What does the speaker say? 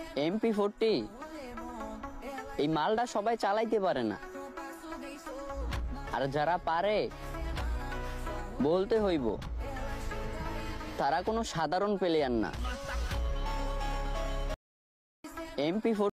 MP40 এই মালটা সবাই চালাইতে পারে না, আর যারা পারে বলতে হইব তারা কোনো সাধারণ প্লেয়ার না। MP40